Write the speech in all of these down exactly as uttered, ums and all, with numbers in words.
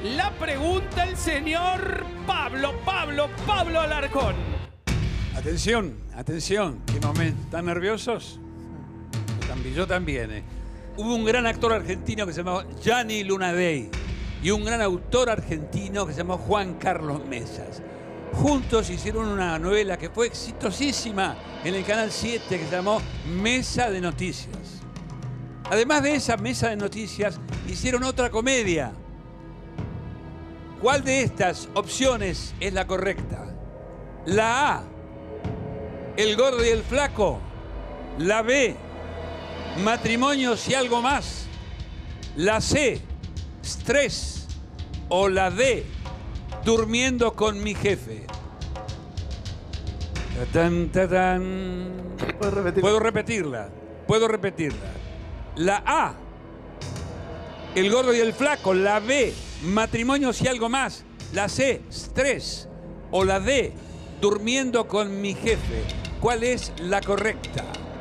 la pregunta el señor Pablo, Pablo, Pablo Alarcón. Atención, atención. ¿Qué momento? ¿Están nerviosos? Yo también. Eh. Hubo un gran actor argentino que se llamaba Gianni Lunadei y un gran autor argentino que se llamó Juan Carlos Mesas. Juntos hicieron una novela que fue exitosísima en el Canal siete que se llamó Mesa de Noticias. Además de esa Mesa de Noticias, hicieron otra comedia. ¿Cuál de estas opciones es la correcta? La A, El Gordo y el Flaco. La B, Matrimonios y algo más. La C, Estrés. O la D, Durmiendo con mi jefe. Tatán, tatán. ¿Puedo repetirla? Puedo repetirla. Puedo repetirla. La A, El Gordo y el Flaco. La B, Matrimonios y algo más. La C, Estrés. O la D, Durmiendo con mi jefe. ¿Cuál es la correcta?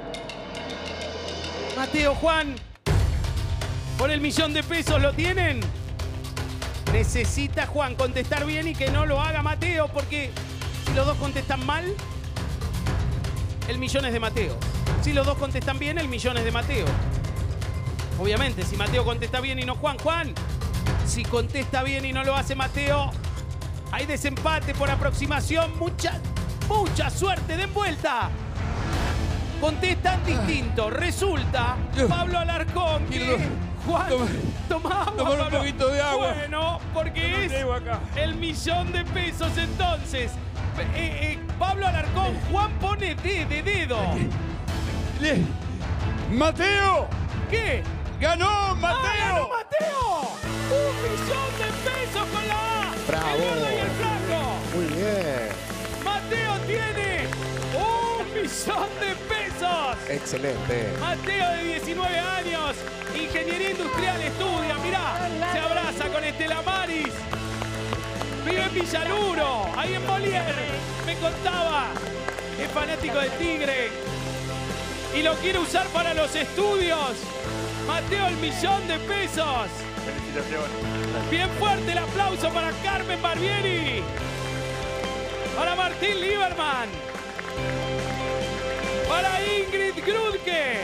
Mateo, Juan, por el millón de pesos, ¿lo tienen? Necesita Juan contestar bien y que no lo haga Mateo, porque si los dos contestan mal, el millón es de Mateo. Si los dos contestan bien, el millón es de Mateo. Obviamente, si Mateo contesta bien y no Juan, Juan, si contesta bien y no lo hace Mateo, hay desempate por aproximación. Mucha, mucha suerte, den vuelta. Contestan distinto. Resulta, Pablo Alarcón, que Juan, tomamos Tomar un poquito de agua. Bueno, porque es el millón de pesos entonces. Eh, eh, Pablo Alarcón, Juan pone D de dedo. ¡Mateo! ¿Qué? ¡Ganó Mateo! ¡Ah, ganó Mateo! ¡Un millón de pesos con la A! ¡Bravo! El Gordo y el Flaco. Muy bien. Mateo tiene un millón de pesos. Excelente. Mateo, de diecinueve años, ingeniería industrial, estudia, mirá, se abraza con Estela Maris. Vive en Villaluro, ahí en Molière. Me contaba, es fanático de Tigre y lo quiere usar para los estudios. Mateo, el millón de pesos. Felicitaciones. Bien fuerte el aplauso para Carmen Barbieri. Para Martín Lieberman. Para Ingrid Grudke.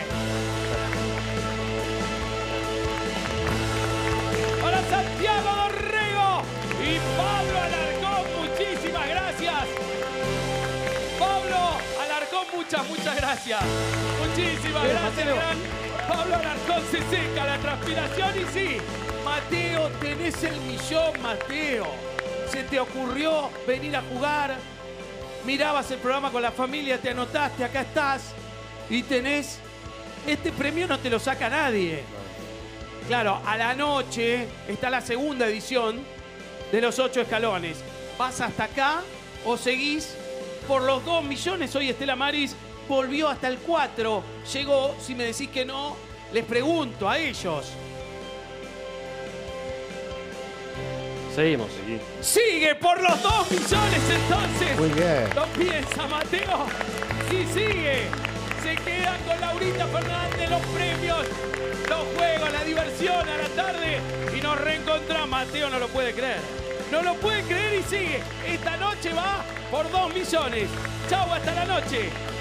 Para Santiago Dorrego. Y Pablo Alarcón, muchísimas gracias. Pablo Alarcón, muchas, muchas gracias. Muchísimas gracias, gran Pablo Alarcón. Se seca la transpiración y sí, Mateo, tenés el millón, Mateo. Se te ocurrió venir a jugar, mirabas el programa con la familia, te anotaste, acá estás y tenés... Este premio no te lo saca nadie. Claro, a la noche está la segunda edición de los ocho escalones. ¿Vas hasta acá o seguís por los dos millones? Hoy Estela Maris volvió hasta el cuatro. Llegó, si me decís que no, les pregunto a ellos. Seguimos. Seguimos. Sigue por los dos millones entonces. Muy bien. Lo piensa Mateo. Sí, sigue. Se quedan con Laurita Fernández los premios, los juegos, la diversión a la tarde. Y nos reencontramos. Mateo no lo puede creer. No lo puede creer y sigue. Esta noche va por dos millones. Chau, hasta la noche.